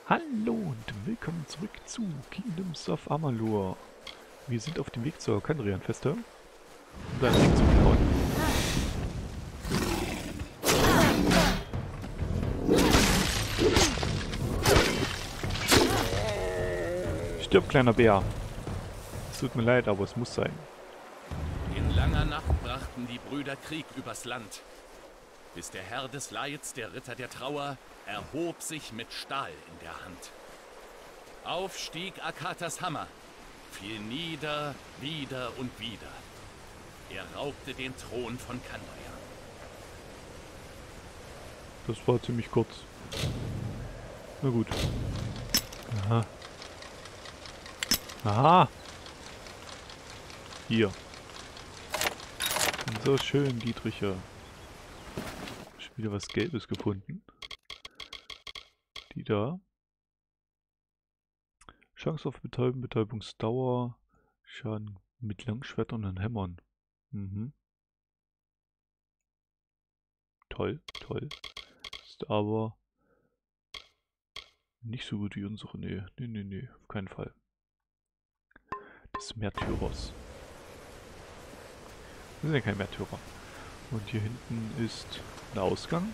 Hallo und willkommen zurück zu Kingdoms of Amalur. Wir sind auf dem Weg zur Kandrian-Feste, um da einen Ring zu klauen. Stirb, kleiner Bär. Es tut mir leid, aber es muss sein. In langer Nacht brachten die Brüder Krieg übers Land, bis der Herr des Leids, der Ritter der Trauer, erhob sich mit Stahl in der Hand. Auf stieg Akatas Hammer, fiel nieder, wieder und wieder. Er raubte den Thron von Kandrian. Das war ziemlich kurz. Na gut. Aha. Aha! Hier. So schön, Dietriche. Schon wieder was Gelbes gefunden. Die da. Chance auf Betäuben, Betäubungsdauer, Schaden mit Langschwertern und Hämmern. Mhm. Toll, toll. Ist aber nicht so gut wie unsere. Nee, nee, nee, nee, auf keinen Fall. Des Märtyrers. Wir sind ja kein Märtyrer. Und hier hinten ist ein Ausgang.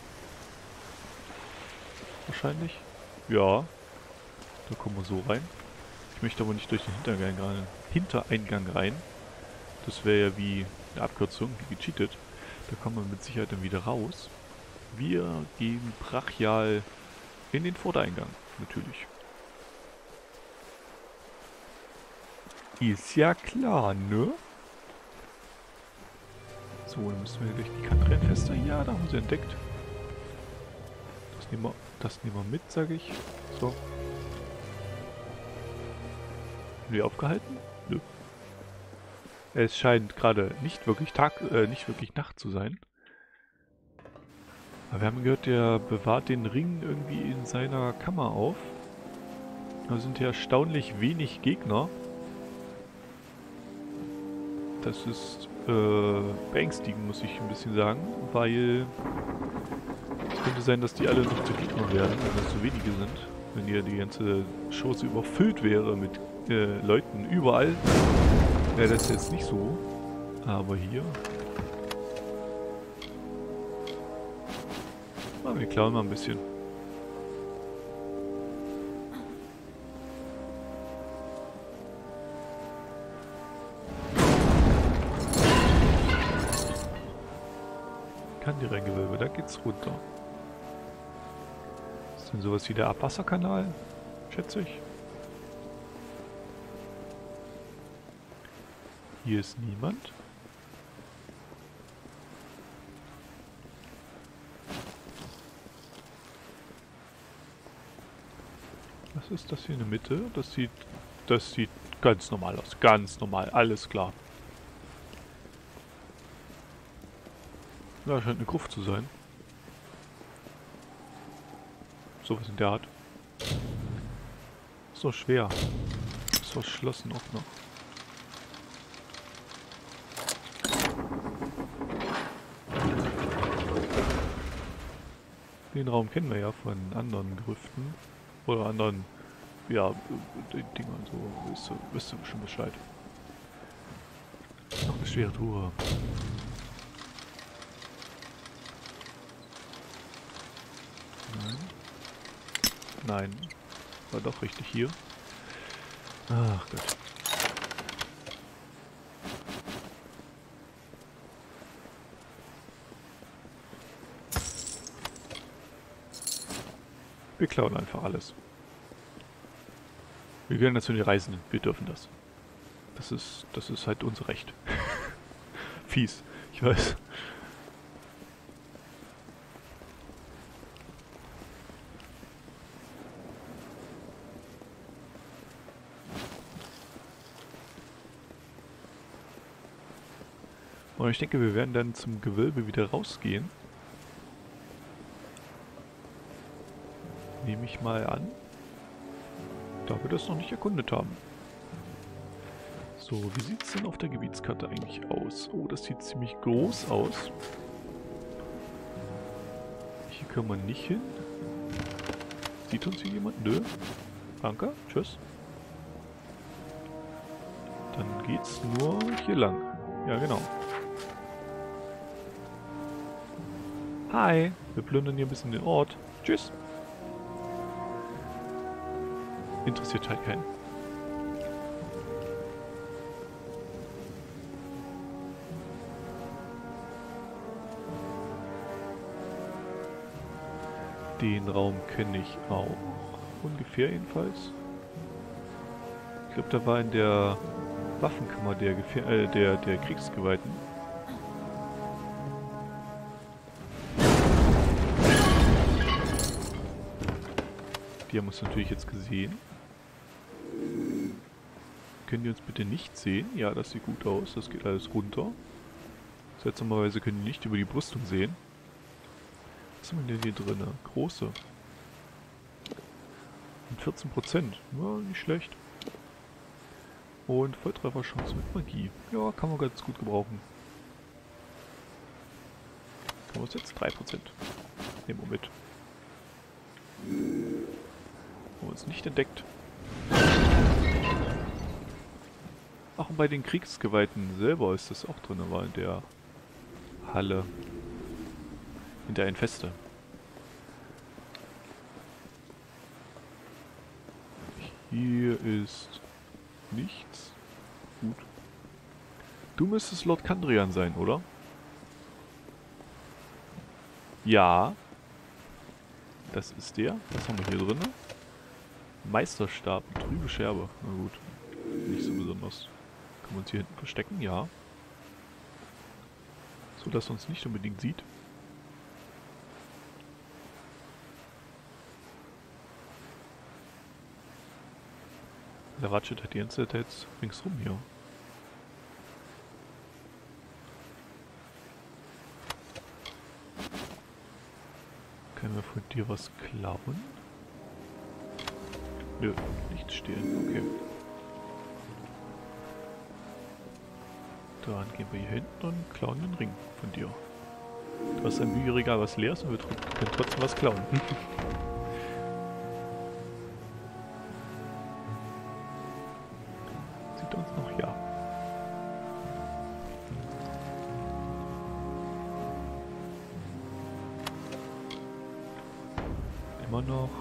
Wahrscheinlich. Ja. Da kommen wir so rein. Ich möchte aber nicht durch den Hintereingang rein. Das wäre ja wie eine Abkürzung, wie gecheatet. Da kommen wir mit Sicherheit dann wieder raus. Wir gehen brachial in den Vordereingang, natürlich. Ist ja klar, ne? So, dann müssen wir gleich die Kandrian-Feste. Ja, da haben sie entdeckt. Das nehmen wir mit, sage ich. So. Sind wir aufgehalten? Nö. Es scheint gerade nicht wirklich Nacht zu sein. Aber wir haben gehört, der bewahrt den Ring irgendwie in seiner Kammer auf. Da sind ja erstaunlich wenig Gegner. Das ist beängstigend, muss ich ein bisschen sagen, weil es könnte sein, dass die alle noch zu Gegnern werden, wenn das so wenige sind. Wenn hier die ganze Chance überfüllt wäre mit Leuten überall, wäre das jetzt nicht so. Aber hier... wir klauen mal ein bisschen. Kandrian-Gewölbe, da geht's runter. Ist denn sowas wie der Abwasserkanal? Schätze ich. Hier ist niemand. Was ist das hier in der Mitte? Das sieht ganz normal aus. Ganz normal, alles klar. Da scheint eine Gruft zu sein. Sowas in der Art. Ist doch schwer. Ist verschlossen auch noch. Den Raum kennen wir ja von anderen Grüften. Oder anderen, ja, Dingern so. Wisst ihr schon Bescheid. Noch eine schwere Truhe. Nein. Nein. War doch richtig hier. Ach Gott. Wir klauen einfach alles. Wir gehören dazu die Reisenden. Wir dürfen das. Das ist halt unser Recht. Fies. Ich weiß. Und ich denke, wir werden dann zum Gewölbe wieder rausgehen. Nehme ich mal an. Da wir das noch nicht erkundet haben. So, wie sieht es denn auf der Gebietskarte eigentlich aus? Oh, das sieht ziemlich groß aus. Hier können wir nicht hin. Sieht uns hier jemand? Nö. Danke. Tschüss. Dann geht's nur hier lang. Ja, genau. Hi. Wir plündern hier ein bisschen den Ort. Tschüss. Interessiert halt keinen. Den Raum kenne ich auch. Ungefähr jedenfalls. Ich glaube, da war in der Waffenkammer der Kriegsgeweihten. Die haben uns natürlich jetzt gesehen. Können die uns bitte nicht sehen? Ja, das sieht gut aus. Das geht alles runter. Seltsamerweise können die nicht über die Brüstung sehen. Was haben wir denn hier drin? Große. Und 14%. Ja, nicht schlecht. Und Volltrefferchance mit Magie. Ja, kann man ganz gut gebrauchen. Kann man jetzt 3%. Nehmen wir mit. Haben wir uns nicht entdeckt. Ach, und bei den Kriegsgeweihten selber ist das auch drin, war in der Halle. In der einen Feste. Hier ist nichts. Gut. Du müsstest Lord Kandrian sein, oder? Ja. Das ist der. Was haben wir hier drin? Meisterstab, trübe Scherbe. Na gut. Nicht so besonders. Können wir uns hier hinten verstecken? Ja. So, dass er uns nicht unbedingt sieht. Der Ratchet hat die ganze Zeit jetzt ringsrum hier. Können wir von dir was klauen? Nö, nicht stehlen, okay. Dann gehen wir hier hinten und klauen den Ring von dir. Du hast ein Bücherregal, was leer ist, und wir können trotzdem was klauen. Sieht uns noch, ja. Immer noch.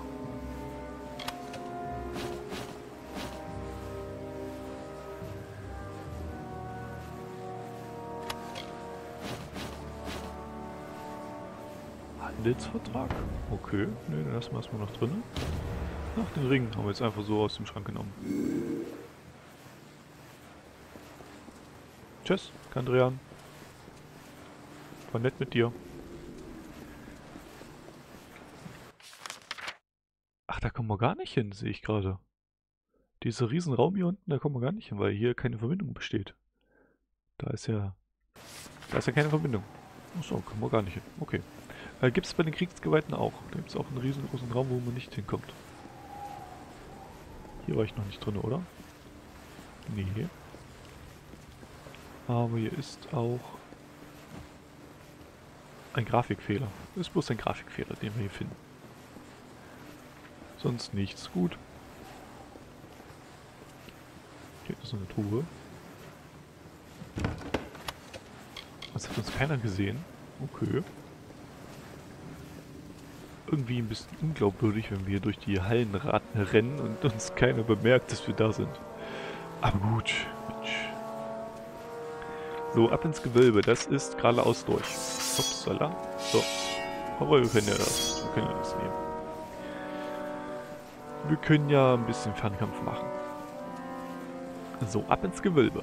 Handelsvertrag? Okay, ne, dann lassen wir erstmal noch drin. Ach, den Ring haben wir jetzt einfach so aus dem Schrank genommen. Tschüss, Kandrian. War nett mit dir. Ach, da kommen wir gar nicht hin, sehe ich gerade. Dieser Riesenraum hier unten, da kommen wir gar nicht hin, weil hier keine Verbindung besteht. Da ist ja keine Verbindung. Achso, kommen wir gar nicht hin. Okay. Gibt es bei den Kriegsgeweihten auch. Da gibt es auch einen riesengroßen Raum, wo man nicht hinkommt. Hier war ich noch nicht drin, oder? Nee. Aber hier ist auch ein Grafikfehler. Das ist bloß ein Grafikfehler, den wir hier finden. Sonst nichts. Gut. Hier ist so eine Truhe. Das hat uns keiner gesehen. Okay. Irgendwie ein bisschen unglaubwürdig, wenn wir durch die Hallen rennen und uns keiner bemerkt, dass wir da sind. Aber gut. Mensch. So, ab ins Gewölbe. Das ist geradeaus durch. Upsala. So. Aber wir können ja das. Wir können ja das nehmen. Wir können ja ein bisschen Fernkampf machen. So, ab ins Gewölbe.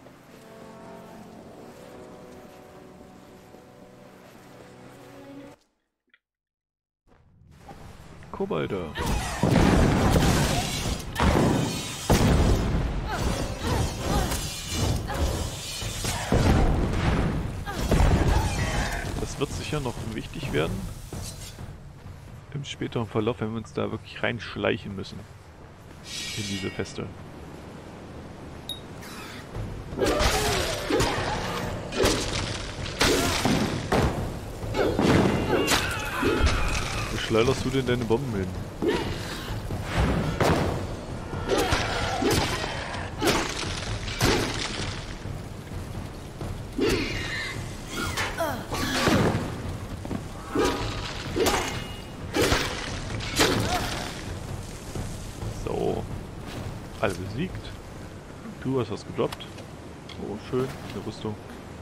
Kobolde. Das wird sicher noch wichtig werden im späteren Verlauf, wenn wir uns da wirklich reinschleichen müssen in diese Feste. Wo schleuderst du denn deine Bomben hin? Alle besiegt. Du hast was gedroppt. Oh, schön. Eine Rüstung.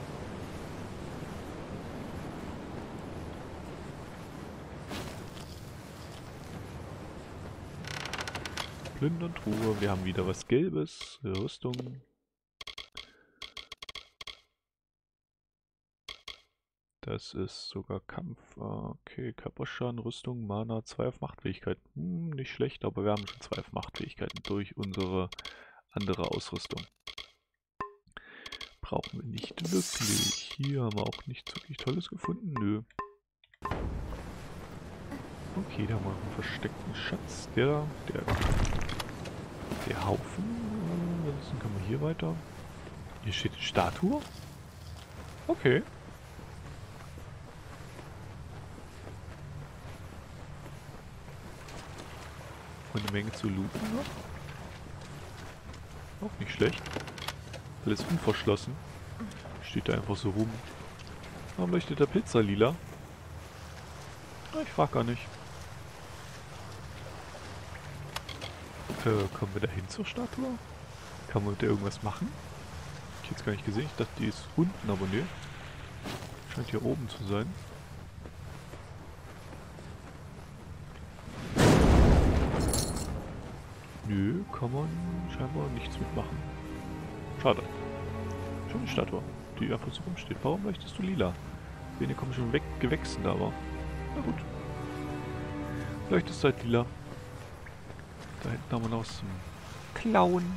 Plündern-Truhe. Wir haben wieder was Gelbes. Rüstung. Das ist sogar Kampf. Okay, Körperschaden, Rüstung, Mana, 2 auf Machtfähigkeit. Nicht schlecht, aber wir haben schon 2 auf Machtfähigkeiten durch unsere andere Ausrüstung. Brauchen wir nicht wirklich. Hier haben wir auch nichts wirklich Tolles gefunden. Nö. Okay, da haben wir einen versteckten Schatz. Der Haufen. Ansonsten kann man hier weiter. Hier steht eine Statue. Okay. Und eine Menge zu looten noch. Auch nicht schlecht. Alles unverschlossen. Steht da einfach so rum. Warum möchte der Pizza lila? Ich frag gar nicht. Kommen wir da hin zur Statue? Kann man mit der irgendwas machen? Ich jetzt gar nicht gesehen. Ich dachte, die ist unten, aber ne. Scheint hier oben zu sein. Nö, kann man scheinbar nichts mitmachen. Schade. Schöne Statue, die einfach so rumsteht. Warum leuchtest du lila? Bene kommen schon weggewachsen, aber na gut. Leuchtest halt lila. Da hinten haben wir noch zum Klauen.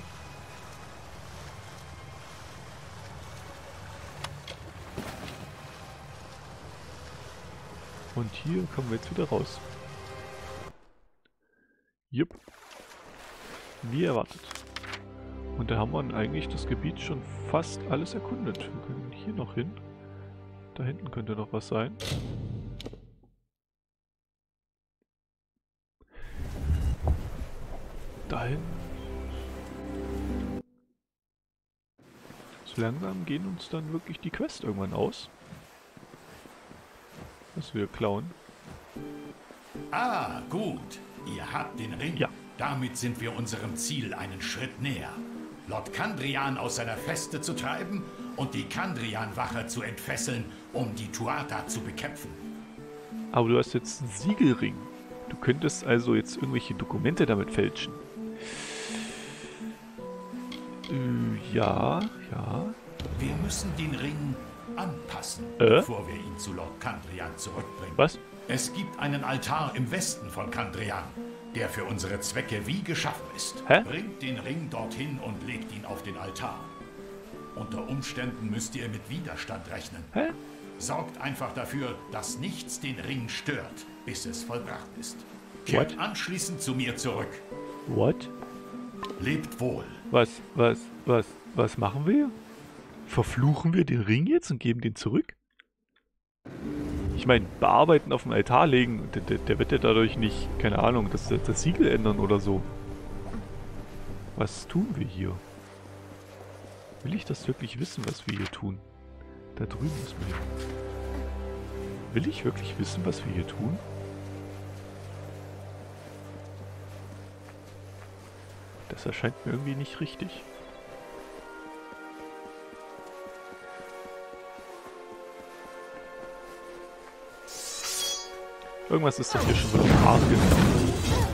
Und hier kommen wir jetzt wieder raus. Jupp. Wie erwartet. Und da haben wir eigentlich das Gebiet schon fast alles erkundet. Wir können hier noch hin. Da hinten könnte noch was sein. Dahin. So langsam gehen uns dann wirklich die Quest irgendwann aus. Was wir klauen. Ah, gut. Ihr habt den Ring. Ja. Damit sind wir unserem Ziel einen Schritt näher. Lord Kandrian aus seiner Feste zu treiben und die Kandrian-Wache zu entfesseln, um die Tuatha zu bekämpfen. Aber du hast jetzt einen Siegelring. Du könntest also jetzt irgendwelche Dokumente damit fälschen. Ja. Wir müssen den Ring anpassen, bevor wir ihn zu Lord Kandrian zurückbringen. Was? Es gibt einen Altar im Westen von Kandrian, der für unsere Zwecke wie geschaffen ist. Hä? Bringt den Ring dorthin und legt ihn auf den Altar. Unter Umständen müsst ihr mit Widerstand rechnen. Hä? Sorgt einfach dafür, dass nichts den Ring stört, bis es vollbracht ist. Kehrt anschließend zu mir zurück. What? Lebt wohl. Was machen wir? Verfluchen wir den Ring jetzt und geben den zurück? Ich meine, bearbeiten auf den Altar legen, der wird ja dadurch nicht, keine Ahnung, das Siegel ändern oder so. Was tun wir hier? Will ich das wirklich wissen, was wir hier tun? Da drüben ist mir. Will ich wirklich wissen, was wir hier tun? Das erscheint mir irgendwie nicht richtig. Irgendwas ist doch hier schon wieder hart genug.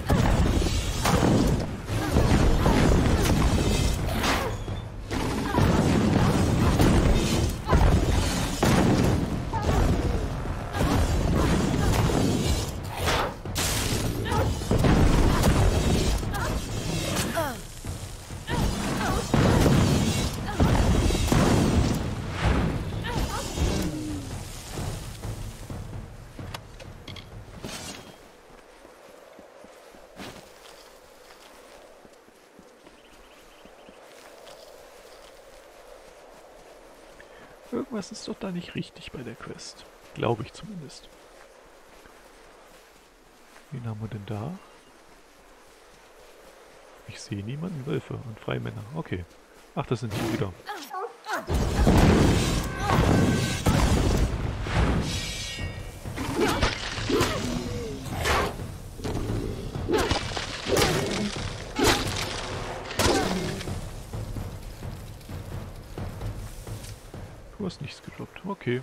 Irgendwas ist doch da nicht richtig bei der Quest. Glaube ich zumindest. Wen haben wir denn da? Ich sehe niemanden. Wölfe und Freimänner. Okay. Ach, das sind die wieder. hast nichts gedroppt. Okay.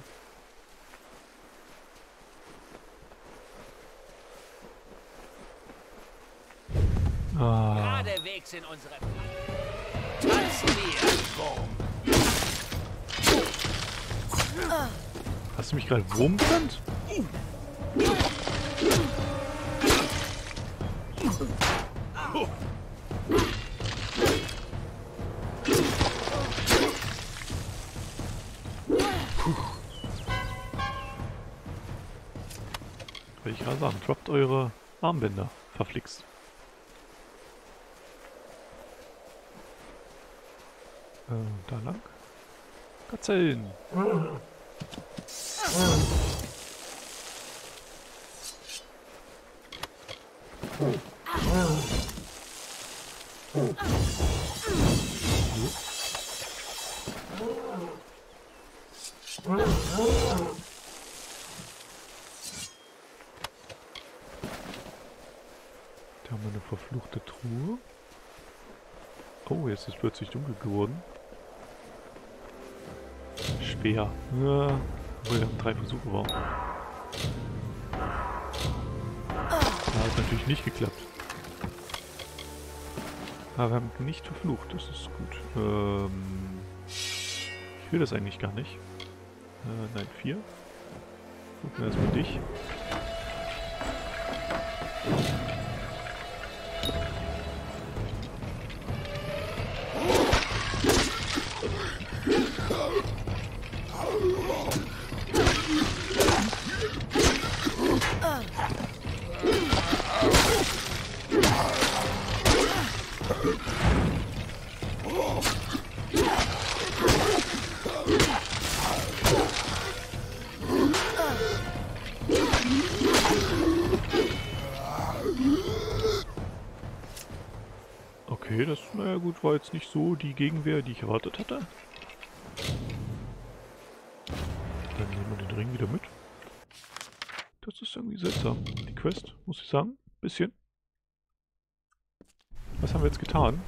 Ah. Geradewegs in unsere Tanzen wir! Hast du mich gerade Wurm genannt? Will ich gerade sagen, droppt eure Armbänder, verflixt. Da lang. Gazellen. Da haben wir eine verfluchte Truhe. Oh, jetzt ist es plötzlich dunkel geworden. Speer. Ja, obwohl, wir haben 3 Versuche war. Hat natürlich nicht geklappt. Aber wir haben nicht verflucht, das ist gut. Ich will das eigentlich gar nicht. Nein, 4. Gucken wir erstmal dich. Okay, das, naja gut, war jetzt nicht so die Gegenwehr, die ich erwartet hatte. Dann nehmen wir den Ring wieder mit. Das ist irgendwie seltsam, die Quest, muss ich sagen. Bisschen. Was haben wir jetzt getan?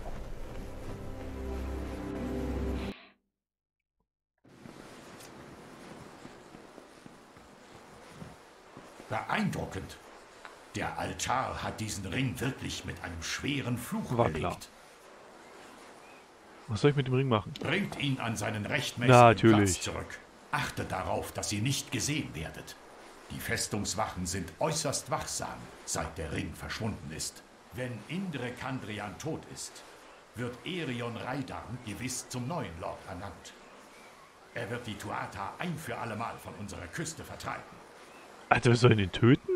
Beeindruckend. Der Altar hat diesen Ring wirklich mit einem schweren Fluch War belegt. klar. Was soll ich mit dem Ring machen? Bringt ihn an seinen rechtmäßigen Natürlich. Platz zurück. Achtet darauf, dass ihr nicht gesehen werdet. Die Festungswachen sind äußerst wachsam, seit der Ring verschwunden ist. Wenn Indre Kandrian tot ist, wird Erion Raidan gewiss zum neuen Lord ernannt. Er wird die Tuatha ein für allemal von unserer Küste vertreiben. Alter, wir sollen ihn töten?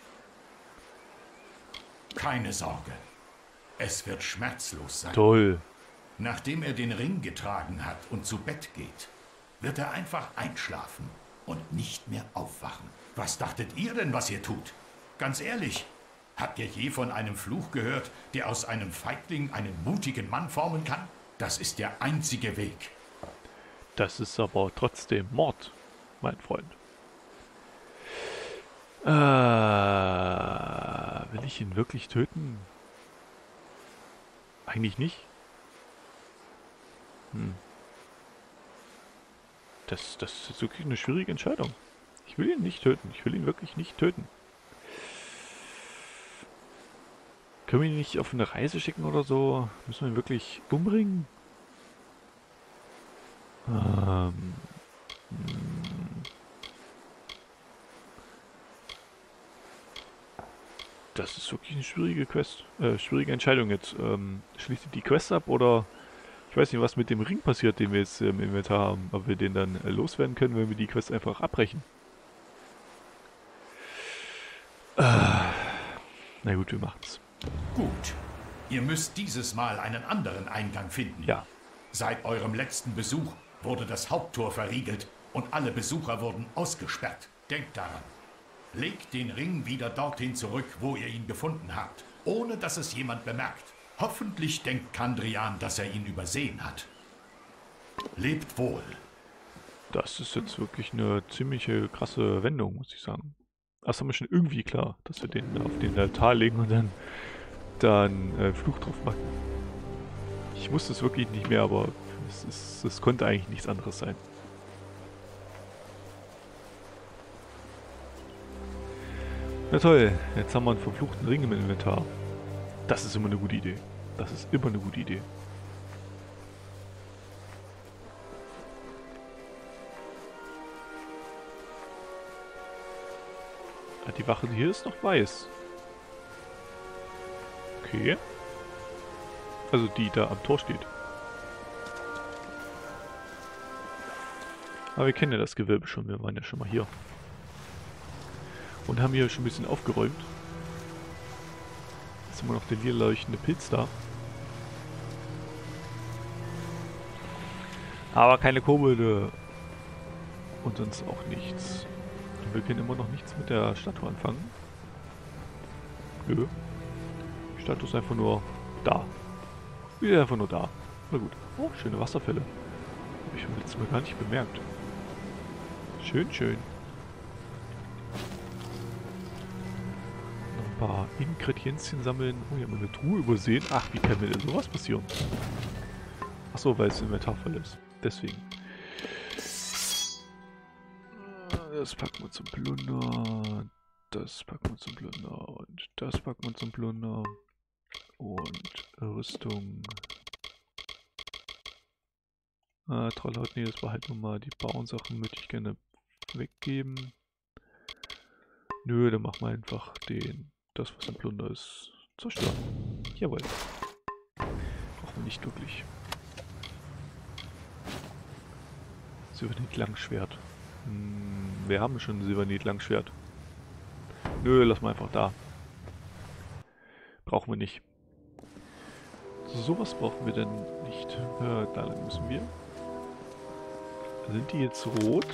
Keine Sorge. Es wird schmerzlos sein. Toll. Nachdem er den Ring getragen hat und zu Bett geht, wird er einfach einschlafen und nicht mehr aufwachen. Was dachtet ihr denn, was ihr tut? Ganz ehrlich, habt ihr je von einem Fluch gehört, der aus einem Feigling einen mutigen Mann formen kann? Das ist der einzige Weg. Das ist aber trotzdem Mord, mein Freund. Will ich ihn wirklich töten? Eigentlich nicht. Das ist wirklich eine schwierige Entscheidung. Ich will ihn nicht töten. Ich will ihn wirklich nicht töten. Können wir ihn nicht auf eine Reise schicken oder so? Müssen wir ihn wirklich umbringen? Das ist wirklich eine schwierige Quest. Schwierige Entscheidung jetzt. Schließt ihr die Quest ab oder... Ich weiß nicht, was mit dem Ring passiert, den wir jetzt im Inventar haben. Ob wir den dann loswerden können, wenn wir die Quest einfach abbrechen. Na gut, wir machen's. Gut. Ihr müsst dieses Mal einen anderen Eingang finden. Ja. Seit eurem letzten Besuch wurde das Haupttor verriegelt und alle Besucher wurden ausgesperrt. Denkt daran. Legt den Ring wieder dorthin zurück, wo ihr ihn gefunden habt, ohne dass es jemand bemerkt. Hoffentlich denkt Kandrian, dass er ihn übersehen hat. Lebt wohl. Das ist jetzt wirklich eine ziemliche krasse Wendung, muss ich sagen. Das haben wir schon irgendwie klar, dass wir den auf den Altar legen und dann Fluch drauf machen. Ich wusste es wirklich nicht mehr, aber es konnte eigentlich nichts anderes sein. Na toll, jetzt haben wir einen verfluchten Ring im Inventar. Das ist immer eine gute Idee. Das ist immer eine gute Idee. Ah, die Wache hier ist noch weiß. Okay. Also die da am Tor steht. Aber wir kennen ja das Gewölbe schon, wir waren ja schon mal hier. Und haben hier schon ein bisschen aufgeräumt. Jetzt ist immer noch der lila leuchtende Pilz da. Aber keine Kobolde. Und sonst auch nichts. Und wir können immer noch nichts mit der Statue anfangen. Nö. Die Statue ist einfach nur da. Die ist einfach nur da. Na gut. Oh, schöne Wasserfälle. Habe ich beim letzten Mal gar nicht bemerkt. Schön, schön. Noch ein paar Ingredienzien sammeln. Oh, hier haben wir eine Truhe übersehen. Ach, wie kann mir denn sowas passieren? Achso, weil es Inventar voll ist. Deswegen. Das packen wir zum Plunder. Das packen wir zum Plunder. Und das packen wir zum Plunder. Und Rüstung. Trollhaut, nee, das war halt nur mal die Bauernsachen, möchte ich gerne weggeben. Nö, dann machen wir einfach das was im Plunder ist, zerstören. Jawohl. Brauchen wir nicht wirklich. Silbernit-Langschwert. Wir haben schon ein Silbernit-Langschwert. Nö, lass mal einfach da. Brauchen wir nicht. Sowas brauchen wir denn nicht. Da lang müssen wir. Sind die jetzt rot?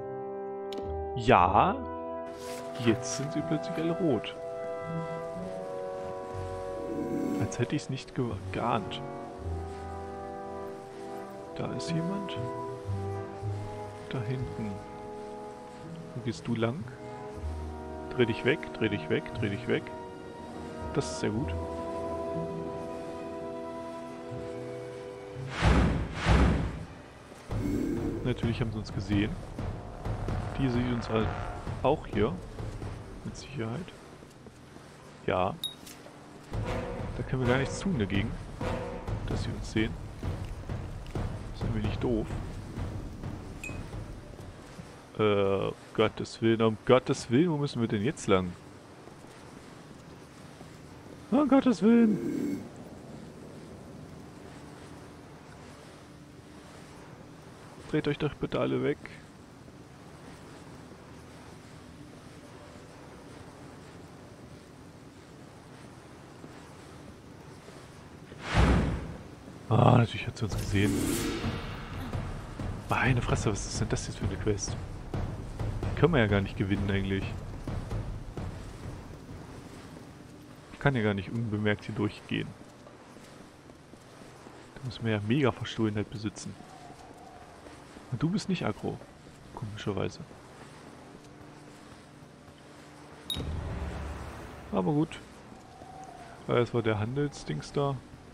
Ja. Jetzt sind sie plötzlich alle rot. Als hätte ich es nicht geahnt. Da ist jemand. Da hinten. Wo gehst du lang? Dreh dich weg, dreh dich weg, dreh dich weg. Das ist sehr gut. Natürlich haben sie uns gesehen. Die sieht uns halt auch hier. Mit Sicherheit. Ja. Da können wir gar nichts tun dagegen. Dass sie uns sehen. Das ist ein wenig doof. Gottes Willen, um Gottes Willen, wo müssen wir denn jetzt lang? Um Gottes Willen! Dreht euch doch bitte alle weg. Ah, natürlich hat sie uns gesehen. Meine Fresse, was ist denn das jetzt für eine Quest? Die können wir ja gar nicht gewinnen eigentlich. Ich kann ja gar nicht unbemerkt hier durchgehen. Da müssen wir ja mega Verstohlenheit besitzen. Und du bist nicht aggro. Komischerweise. Aber gut. Das war der Handelsdings da.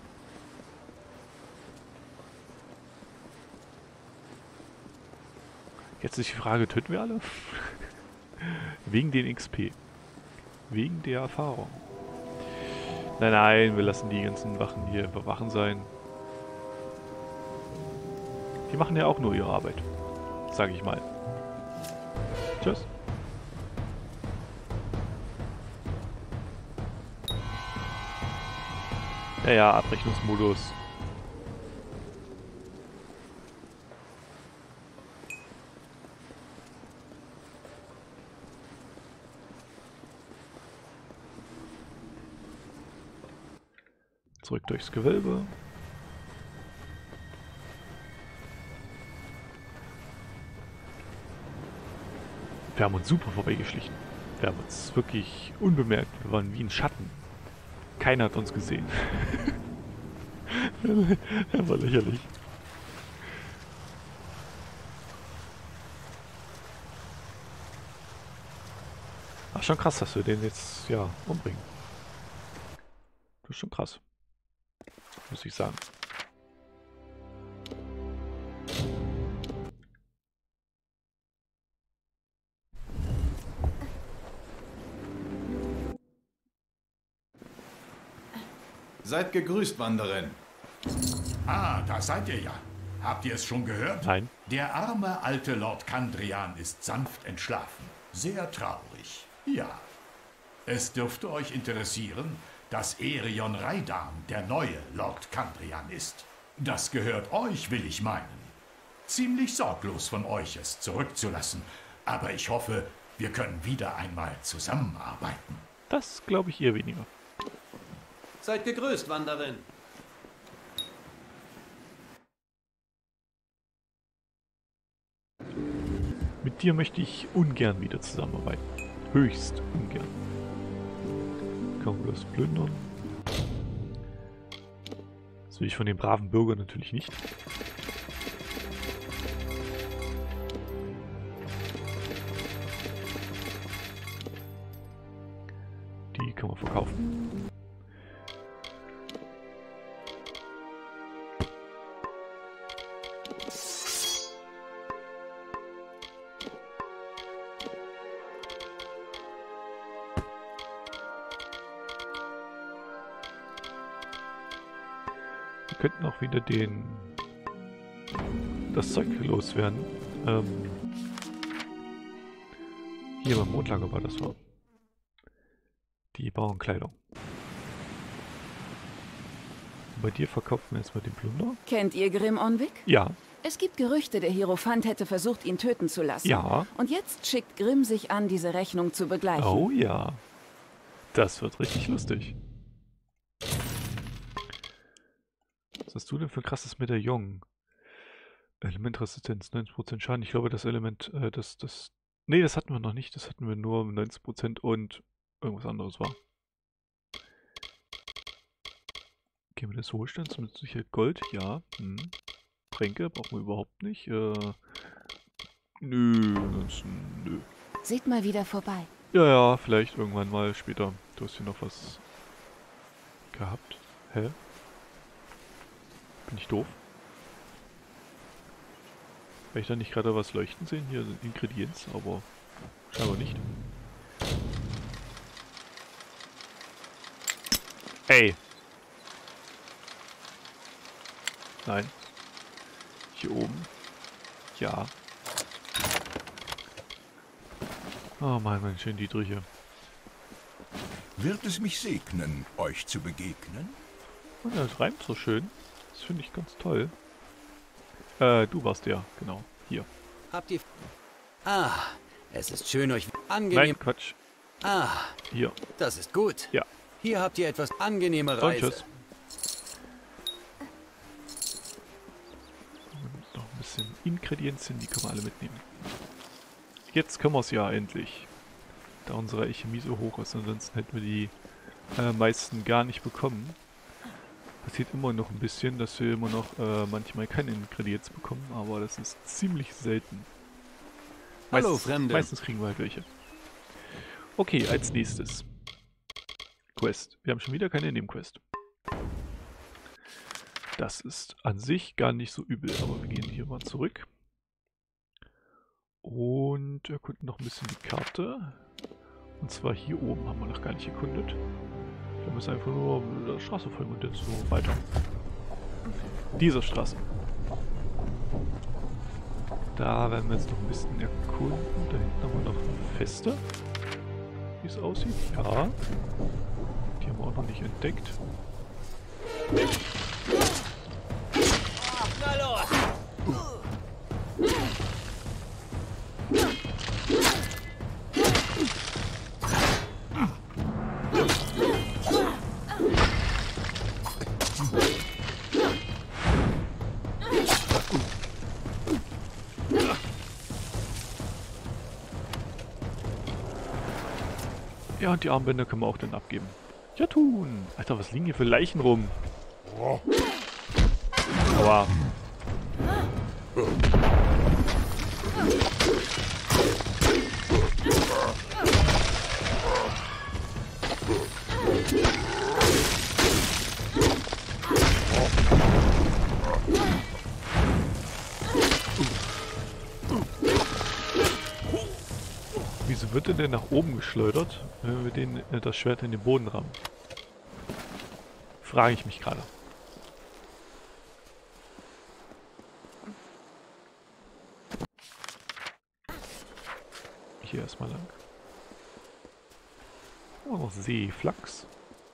Jetzt ist die Frage, töten wir alle? Wegen den XP. Wegen der Erfahrung. Nein, nein, wir lassen die ganzen Wachen hier einfach Wachen sein. Die machen ja auch nur ihre Arbeit. Sag ich mal. Tschüss. Ja, Abrechnungsmodus. Zurück durchs Gewölbe. Wir haben uns super vorbeigeschlichen. Wir haben uns wirklich unbemerkt. Wir waren wie ein Schatten. Keiner hat uns gesehen. Das war lächerlich. Ach, schon krass, dass wir den jetzt, ja, umbringen. Das ist schon krass. Muss ich sagen. Seid gegrüßt, Wanderin. Ah, da seid ihr ja. Habt ihr es schon gehört? Nein. Der arme alte Lord Kandrian ist sanft entschlafen. Sehr traurig. Ja. Es dürfte euch interessieren, dass Erion Raidam der neue Lord Kandrian ist. Das gehört euch, will ich meinen. Ziemlich sorglos von euch, es zurückzulassen. Aber ich hoffe, wir können wieder einmal zusammenarbeiten. Das glaube ich eher weniger. Seid gegrüßt, Wanderin. Mit dir möchte ich ungern wieder zusammenarbeiten. Höchst ungern. Kann man bloß plündern. Das will ich von den braven Bürgern natürlich nicht. Die kann man verkaufen. Wir könnten auch wieder das Zeug loswerden. Hier beim Mondlager war das war. Die Bauernkleidung. Bei dir verkaufen wir erstmal den Plunder. Kennt ihr Grim Onvik? Ja. Es gibt Gerüchte, der Hierophant hätte versucht, ihn töten zu lassen. Ja. Und jetzt schickt Grim sich an, diese Rechnung zu begleichen. Oh ja. Das wird richtig lustig. Was hast du denn für ein krasses Medaillon? Elementresistenz, 90% Schaden. Ich glaube, das Element, nee, das hatten wir noch nicht. Das hatten wir nur 90% und irgendwas anderes war. Gehen wir das Wohlstands mit Sicherheit Gold? Ja. Tränke brauchen wir überhaupt nicht. Nö. Seht mal wieder vorbei. Ja, vielleicht irgendwann mal später. Du hast hier noch was gehabt. Hä? Bin ich doof? Weil ich da nicht gerade was leuchten sehen? Hier sind Ingredients, aber scheinbar nicht. Ey! Nein. Hier oben. Ja. Oh mein schön die Drüche. Wird es mich segnen, euch zu begegnen? Oh, das reimt so schön. Das finde ich ganz toll. Du warst der, genau. Hier. Habt ihr... Ah, es ist schön, euch angenehm... Nein, Quatsch. Ah, Hier. das ist gut. Ja. Hier habt ihr etwas angenehme Und Reise. tschüss. Noch ein bisschen Ingredienzien, die können wir alle mitnehmen. Jetzt können wir es ja endlich. Da unsere Alchemie so hoch ist, ansonsten hätten wir die meisten gar nicht bekommen. Passiert immer noch ein bisschen, dass wir immer noch manchmal keine Ingredients bekommen, aber das ist ziemlich selten. Hallo, Fremde. Meistens kriegen wir halt welche. Okay, als nächstes. Quest. Wir haben schon wieder keine Nebenquest. Das ist an sich gar nicht so übel, aber wir gehen hier mal zurück. Und erkunden noch ein bisschen die Karte. Und zwar hier oben haben wir noch gar nicht erkundet. Wir müssen einfach nur die Straße folgen und jetzt so weiter. Diese Straße. Da werden wir jetzt noch ein bisschen erkunden. Da hinten haben wir noch eine Feste. Wie es aussieht. Ja. Die haben wir auch noch nicht entdeckt. Na los! Ja, und die Armbänder können wir auch dann abgeben. Ja, tun! Alter, was liegen hier für Leichen rum? Aua. Wieso wird er denn nach oben geschleudert, wenn wir das Schwert in den Boden rammen? Frage ich mich gerade. Hier erstmal lang. Oh, noch Seeflachs.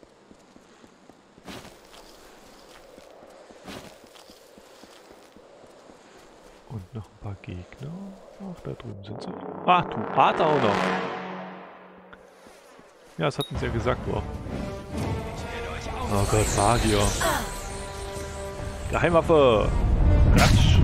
Und noch ein paar Gegner. Ach, da drüben sind sie. Ah, du Adler auch noch. Ja, das hatten sie ja gesagt, wow. Oh Gott, Magier. Geheimwaffe. Ratsch.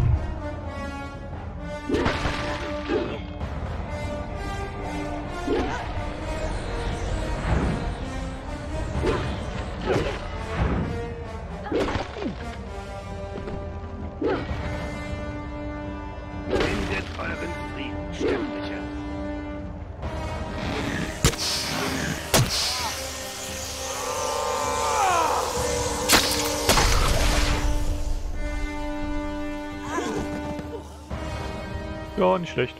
Findet euren Frieden, Sterblicher. Ja, nicht schlecht.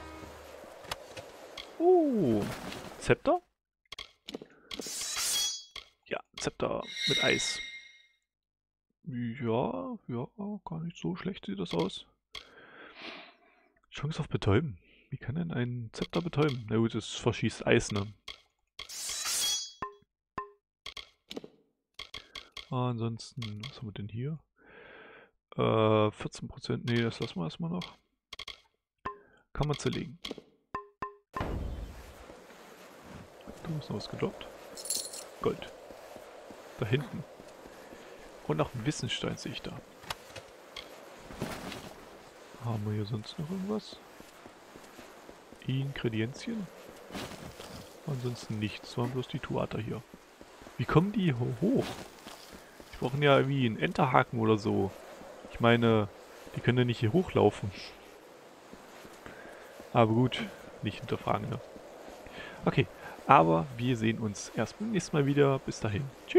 Zepter? Ja, Zepter mit Eis. Ja, gar nicht so schlecht sieht das aus. Chance auf Betäuben. Wie kann denn ein Zepter betäuben? Na gut, es verschießt Eis, ne? Ansonsten, was haben wir denn hier? 14%, nee, das lassen wir erstmal noch. Kann man zerlegen. Da ist noch was gedroppt. Gold. Da hinten. Und noch ein Wissensstein sehe ich da. Haben wir hier sonst noch irgendwas? Ingredienzien? Ansonsten nichts, waren bloß die Tuata hier. Wie kommen die hoch? Die brauchen ja irgendwie einen Enterhaken oder so. Ich meine, die können ja nicht hier hochlaufen. Aber gut, nicht hinterfragen, ne? Okay, aber wir sehen uns erst beim nächsten Mal wieder. Bis dahin. Tschüss.